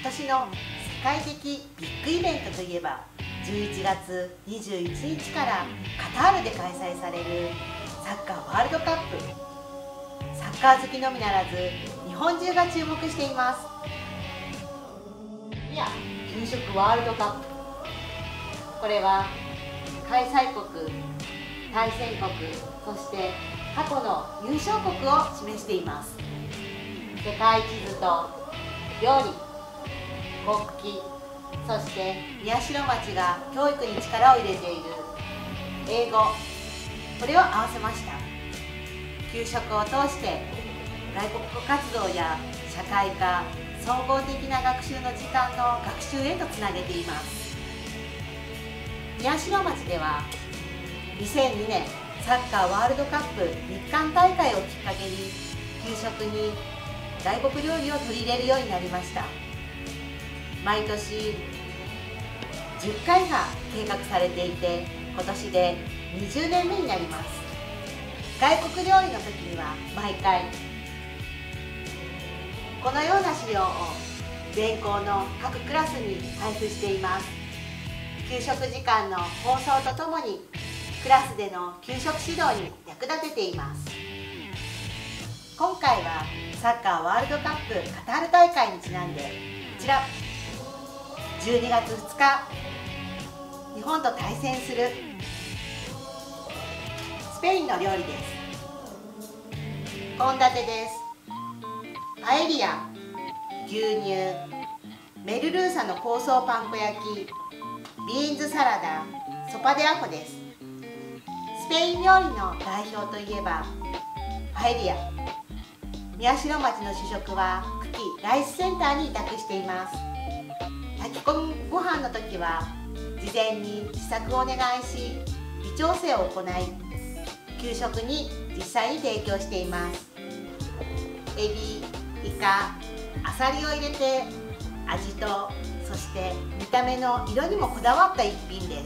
今年の世界的ビッグイベントといえば11月21日からカタールで開催されるサッカーワールドカップ。サッカー好きのみならず日本中が注目しています。給食ワールドカップ、これは開催国、対戦国、そして過去の優勝国を示しています。世界地図と料理、国旗、そして宮代町が教育に力を入れている英語、これを合わせました。給食を通して外国語活動や社会科、総合的な学習の時間の学習へとつなげています。宮代町では2002年サッカーワールドカップ日韓大会をきっかけに給食に外国料理を取り入れるようになりました。毎年10回が計画されていて、今年で20年目になります。外国料理の時には毎回このような資料を全校の各クラスに配布しています。給食時間の放送とともにクラスでの給食指導に役立てています。今回はサッカーワールドカップカタール大会にちなんで、こちら12月2日日本と対戦するスペインの料理です。献立です。パエリア、牛乳、メルルーサの香草パン粉焼き、ビーンズサラダ、ソパデアホです。スペイン料理の代表といえばパエリア。宮代町の主食は久喜ライスセンターに委託しています。炊き込みご飯の時は事前に試作をお願いし、微調整を行い給食に実際に提供しています。エビ、イカ、アサリを入れて味とそして見た目の色にもこだわった一品です。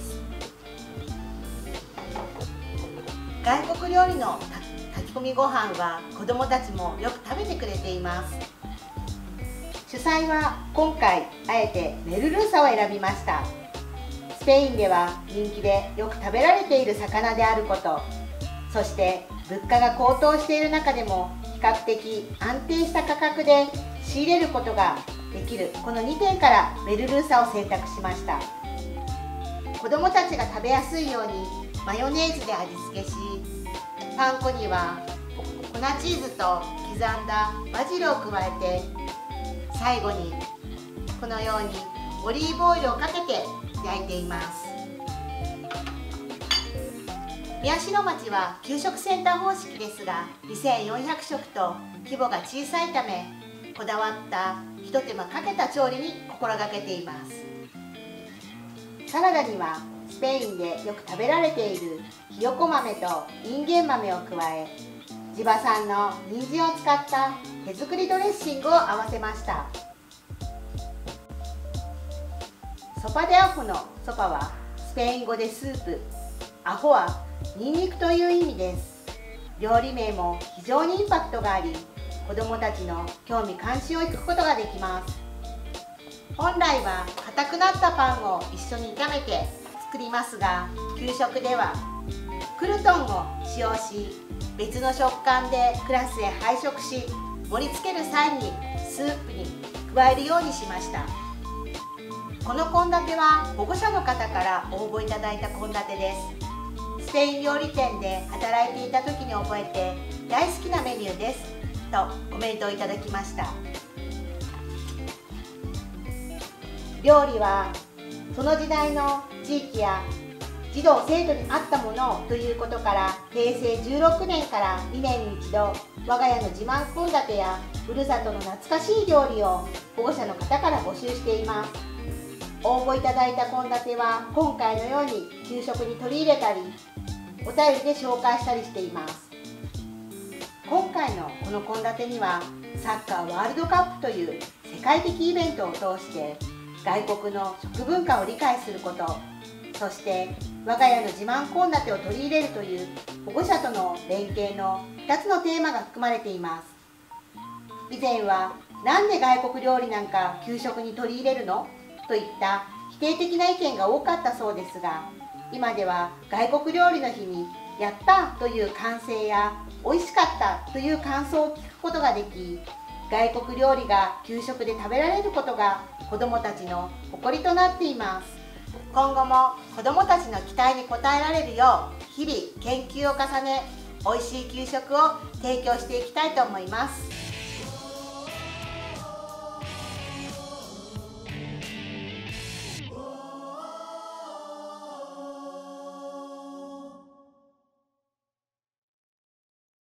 外国料理の炊き込みご飯は子どもたちもよく食べてくれています。主菜は今回あえてメルルーサを選びました。スペインでは人気でよく食べられている魚であること、そして物価が高騰している中でも比較的安定した価格で仕入れることができる、この2点からメルルーサを選択しました。子どもたちが食べやすいようにマヨネーズで味付けし、パン粉には粉チーズと刻んだバジルを加えて、最後にこのようにオリーブオイルをかけて焼いています。宮代町は給食センター方式ですが、2400食と規模が小さいため、こだわった一手間かけた調理に心がけています。サラダにはスペインでよく食べられているひよこ豆とインゲン豆を加え、地場産の人参を使った手作りドレッシングを合わせました。ソパデアホのソパはスペイン語でスープ、アホはニンニクという意味です。料理名も非常にインパクトがあり、子どもたちの興味関心を引くことができます。本来は硬くなったパンを一緒に炒めて作りますが、給食ではクルトンを使用し、別の食感でクラスへ配食し、盛り付ける際にスープに加えるようにしました。この献立は保護者の方から応募いただいた献立です。スペイン料理店で働いていた時に覚えて大好きなメニューですとコメントをいただきました。料理はその時代の地域や児童生徒に合ったものということから、平成16年から2年に一度我が家の自慢献立やふるさとの懐かしい料理を保護者の方から募集しています。応募いただいた献立は今回のように給食に取り入れたり、お便りで紹介したりしています。今回のこの献立にはサッカーワールドカップという世界的イベントを通して外国の食文化を理解すること、そして我が家の自慢献立を取り入れるという保護者との連携の2つのテーマが含まれています。以前はなんで外国料理なんか給食に取り入れるのといった否定的な意見が多かったそうですが、今では外国料理の日にやったという歓声や美味しかったという感想を聞くことができ、外国料理が給食で食べられることが子どもたちの誇りとなっています。今後も子どもたちの期待に応えられるよう日々研究を重ね、美味しい給食を提供していきたいと思います。